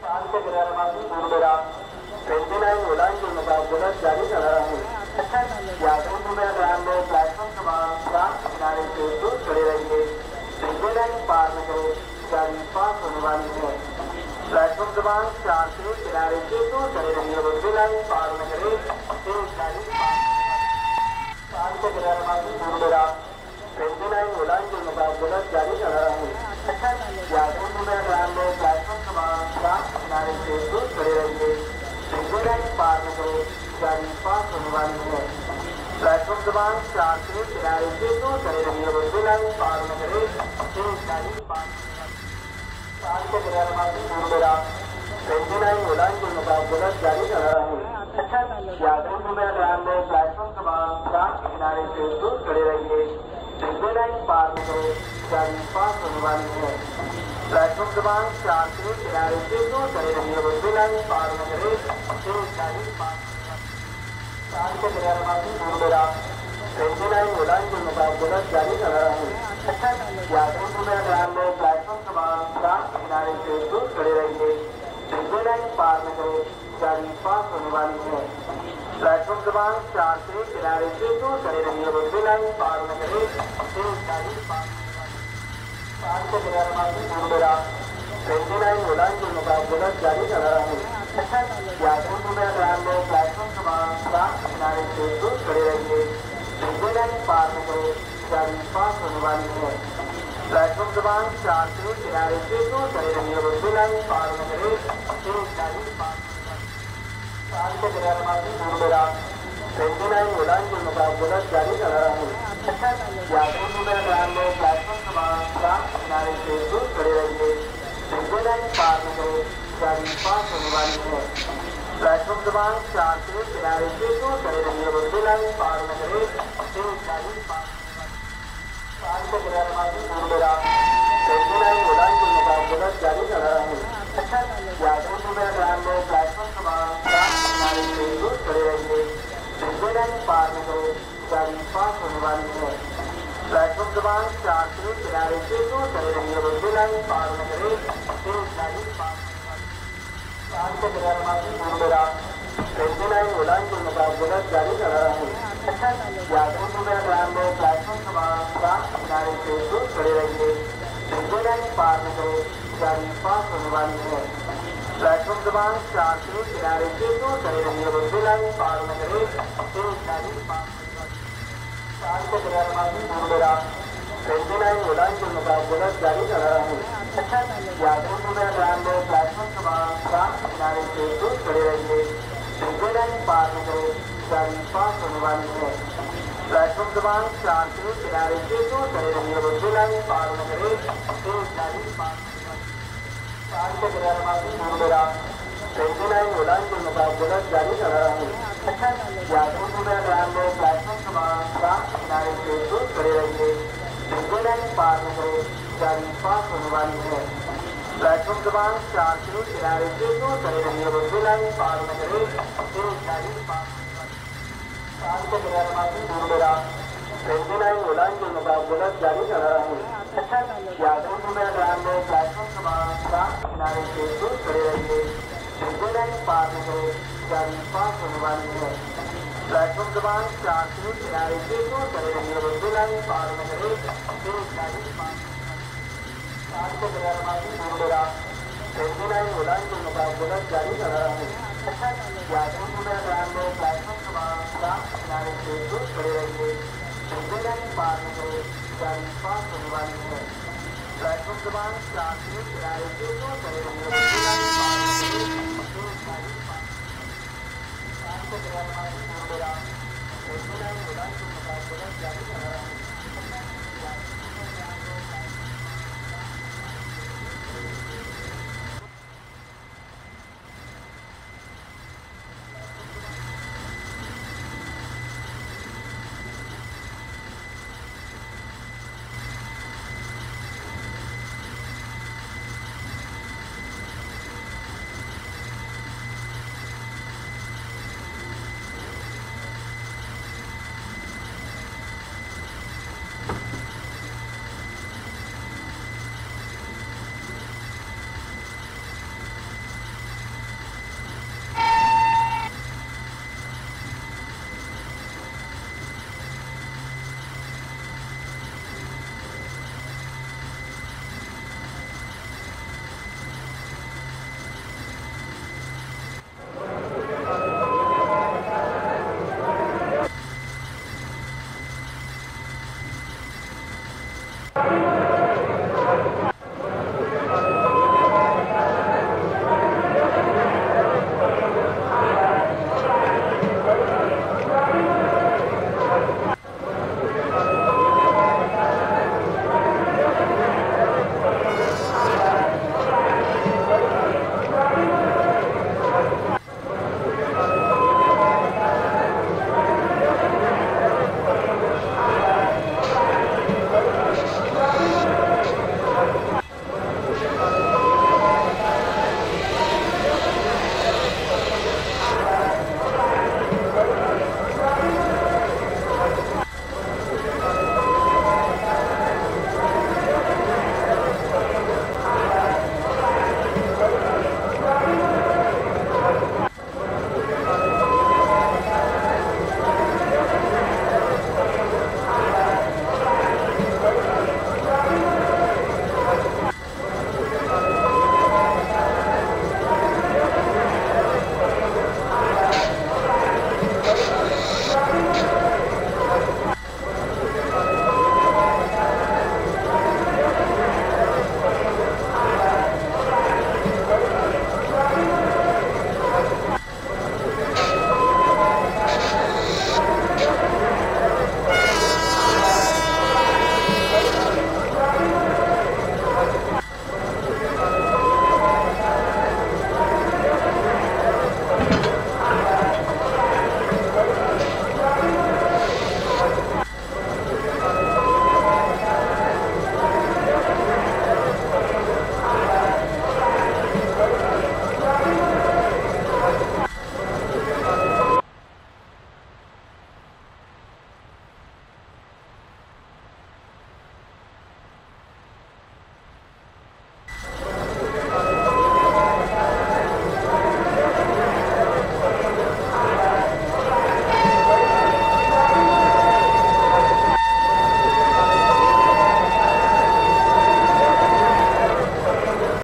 کے غیرمادی مندرہ 29 اولائن کے مقابلت جاری کر رہا ہے یاتریوں کو میرا دھیان دے پلیٹ فارم تمام رات کنارے سے دور کھڑے رہیے ریلوے لائن پار نہ کرے گاڑی پاس ہونے والی ہے پلیٹ فارم تمام 4 سے کنارے سے دور کھڑے رہیے ریلوے لائن پار نہ کرے ایک گاڑی پاس کے غیرمادی مندرہ 29 اولائن کے مقابلت جاری کر رہا ہے یاتریوں کو میرا دھیان دے پلیٹ فارم تمام رات کنارے سے دور کھڑے رہیے ریلوے لائن پار نہ کرے گاڑی پاس ہونے والی ہے پلیٹ فارم زبان 4 سے کنارے سے دور کھڑے رہیے ریلوے لائن پار نہ کرے ایک گاڑی پاس کے غیرمادی مندرہ 29 اولائن کے مقابلت جاری کر رہا ہے یاتریوں کو میرا دھیان دے پلیٹ فارم تمام رات کنارے سے دور کھڑے رہیے ریلوے لائن پار نہ کرے گاڑی پاس ہونے والی ہے پلیٹ فارم زبان 4 سے کنارے سے دور کھڑے رہیے ریلوے لائن پار نہ کرے ایک گاڑی پاس کے غیرمادی مندرہ 29 اولائن کے مقابلت جاری کر رہا ہے یاتریوں کو میرا دھیان دے پلیٹ فارم تمام رات کنارے سے دور کھڑے رہیے ریلوے لائن پار نہ کرے گاڑی پاس ہونے والی ہے پلیٹ فارم زبان 4 سے کنارے سے دور کھڑے رہیے ریلوے لائن پار نہ کرے ایک گاڑی پاس کے غیرمادی مندرہ 29 اولائن کے مقابلت جاری کر رہا ہے یاتریوں کو میرا دھیان دے پلیٹ فارم تمام رات کنارے سے دور کھڑے رہیے ریلوے لائن پار نہ کرے گاڑی پاس ہونے والی ہے پلیٹ فارم زبان 4 سے کنارے سے دور کھڑے رہیے ریلوے لائن پار نہ کرے ایک گاڑی پاس کے غیرمادی مندرہ 29 اولائن کے مقابلت جاری کر رہا ہے یاتریوں کو میرا دھیان دے پلیٹ فارم تمام رات کنارے سے دور کھڑے رہیے ریلوے لائن پار نہ کرے گاڑی پاس ہونے والی ہے پلیٹ فارم زبان 4 سے کنارے سے دور کھڑے رہیے ریلوے لائن پار نہ کرے ایک گاڑی پاس کے غیرمادی مندرہ 29 اولائن کے مقابلت جاری کر رہا ہے یاتریوں کو میرا دھیان دے پلیٹ فارم تمام رات کنارے سے دور کھڑے رہیے ریلوے لائن پار نہ کرے گاڑی پاس ہونے والی ہے پلیٹ فارم زبان 4 سے کنارے سے دور کھڑے رہیے ریلوے لائن پار نہ کرے ایک گاڑی پاس کے غیرمادی مندرہ 29 اولائن کے مقابلت جاری کر رہا ہے یاتریوں کو میرا دھیان دے پلیٹ فارم تمام رات کنارے سے دور کھڑے رہیے ریلوے لائن پار نہ کرے گاڑی پاس ہونے والی ہے پلیٹ فارم زبان 4 سے کنارے سے دور کھڑے رہیے ریلوے لائن پار نہ کرے ایک گاڑی پاس کے غیرمادی مندرہ 29 اولائن کے مقابلت جاری کر رہا ہے یاتریوں کو میرا دھیان دے پلیٹ فارم تمام رات کنارے سے دور کھڑے رہیے ریلوے لائن پار نہ کرے گاڑی پاس ہونے والی ہے پلیٹ فارم زبان 4 سے کنارے سے دور کھڑے رہیے ریلوے لائن پار نہ کرے ایک گاڑی پاس کے غیرمادی مندرہ 29 اولائن کے مقابلت جاری کر رہا ہے یاتریوں کو میرا دھیان دے پلیٹ فارم تمام رات کنارے سے دور کھڑے رہیے ریلوے لائن پار نہ کرے گاڑی پاس ہونے والی ہے پلیٹ فارم زبان 4 سے کنارے سے دور کھڑے رہیے ریلوے لائن پار نہ کرے ایک گاڑی پاس کے غیرمادی مندرہ 29 اولائن کے مقابلت جاری کر رہا ہے یاتریوں کو میرا دھیان دے پلیٹ فارم تمام رات کنارے سے دور کھڑے رہیے ریلوے لائن پار نہ کرے گاڑی پاس ہونے والی ہے پلیٹ فارم زبان 4 سے کنارے سے دور کھڑے رہیے ریلوے لائن پار نہ کرے ایک گاڑی پاس کے غیرمادی مندرہ 29 اولائن کے مقابلت جاری کر رہا ہے یاتریوں کو میرا دھیان دے پلیٹ فارم تمام رات کنارے سے دور کھڑے رہیے ریلوے لائن پار نہ کرے گاڑی پاس ہونے والی ہے پلیٹ فارم زبان 4 سے کنارے سے دور کھڑے رہیے ریلوے لائن پار نہ کرے ایک گاڑی پاس کے غیرمادی مندرہ 29 اولائن کے مقابلت جاری کر رہا ہے